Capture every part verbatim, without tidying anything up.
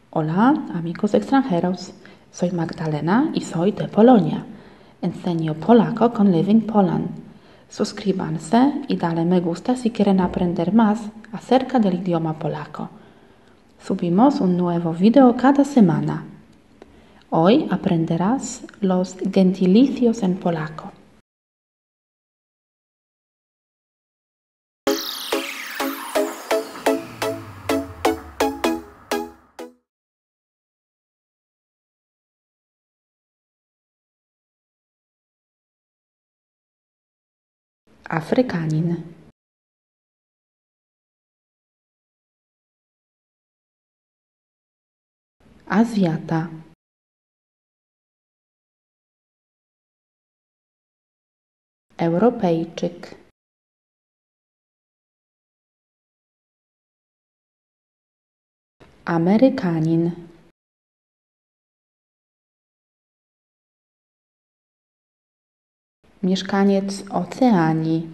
Hola, amigos extranjeros. Soy Magdalena y soy de Polonia. Enseño polaco con Living Poland. Suscríbanse y dale me gusta si quieren aprender más acerca del idioma polaco. Subimos un nuevo video cada semana. Hoy aprenderás los gentilicios en polaco. Afrykanin, Azjata, Europejczyk, Amerykanin, mieszkaniec Oceanii,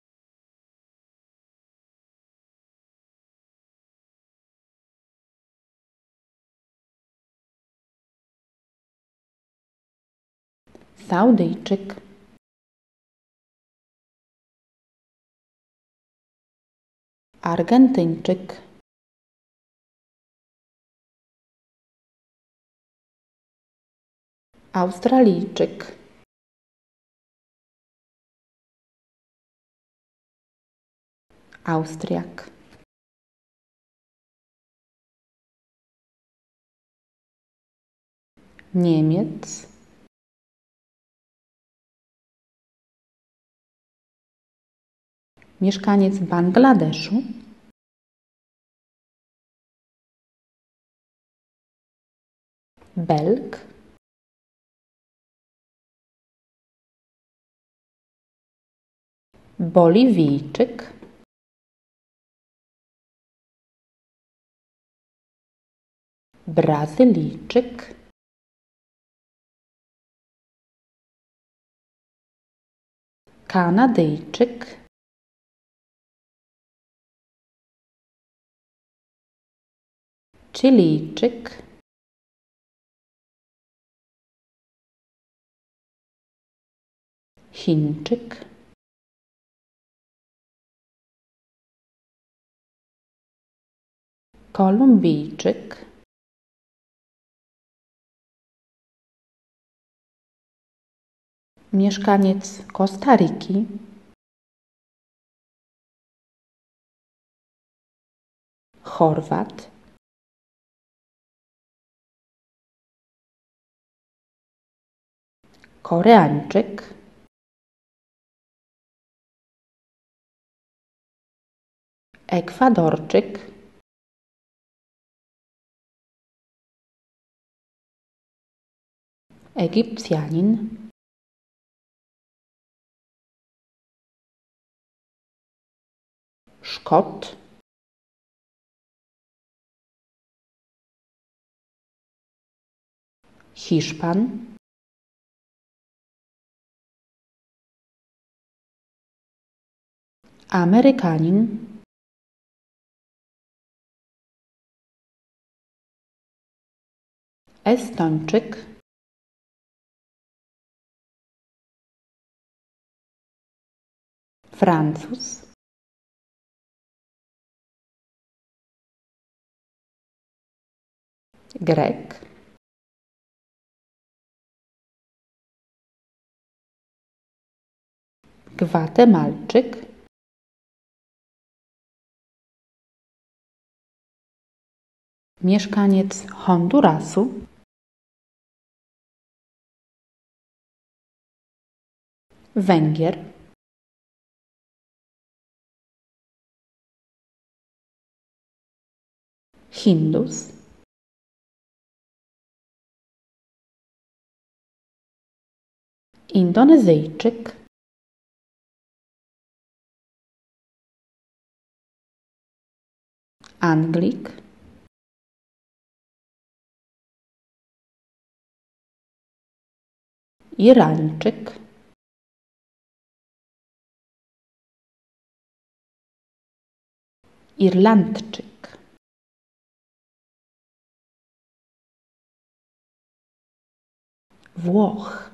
Saudyjczyk, Argentyńczyk, Australijczyk, Austriak, Niemiec, mieszkaniec Bangladeszu, Belg, Boliwijczyk, Brazylijczyk, Kanadyjczyk, Chilijczyk, Chińczyk, Kolumbijczyk, mieszkaniec Kostaryki, Chorwat, Koreańczyk, Ekwadorczyk, Egipcjanin, Szkot, Hiszpan, Amerykanin, Estończyk, Francuz, Grek, Gwatemalczyk, mieszkaniec Hondurasu, Węgier, Hindus, Indonezyjczyk, Anglik, Irańczyk, Irlandczyk, Włoch.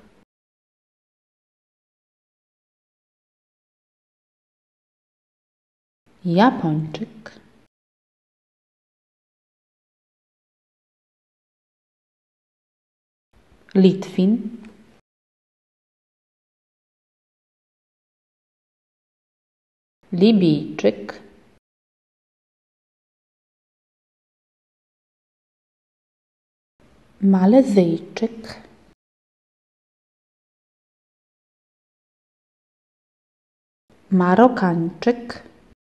Japończyk. Litwin. Libijczyk. Malezyjczyk. Marokańczyk.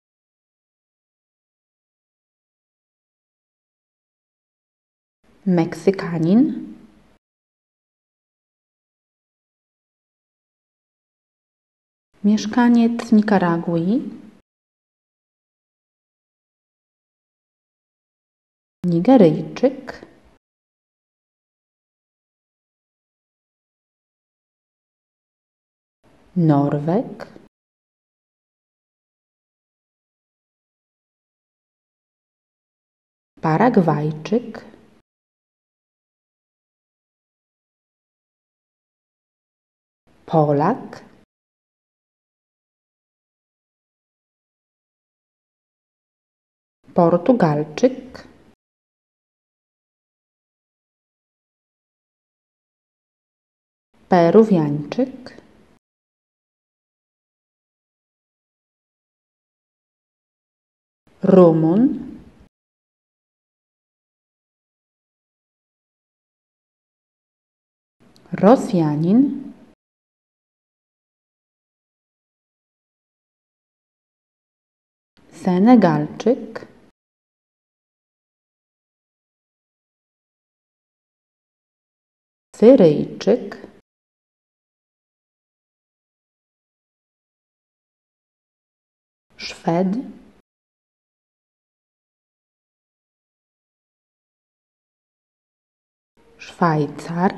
Meksykanin. Mieszkaniec Nikaragui. Nigeryjczyk. Norweg. Paragwajczyk. Polak. Portugalczyk. Peruwiańczyk. Rumun. Rosjanin. Senegalczyk. Syryjczyk. Szwed. Szwajcar.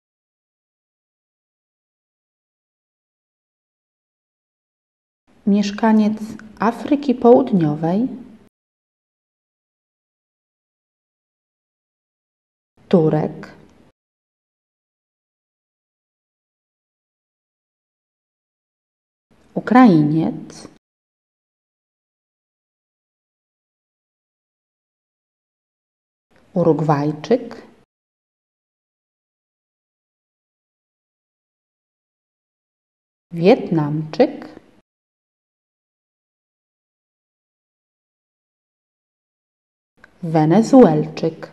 Mieszkaniec Afryki Południowej. Turek. Ukrainiec. Urugwajczyk. Wietnamczyk. Venezuelczyk.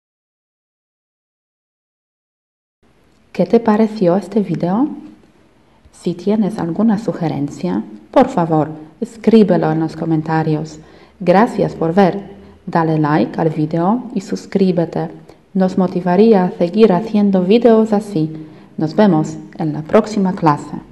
¿Qué te pareció este video? Si tienes alguna sugerencia, por favor, escríbelo en los comentarios. Gracias por ver. Dale like al video y suscríbete. Nos motivaría a seguir haciendo videos así. Nos vemos en la próxima clase.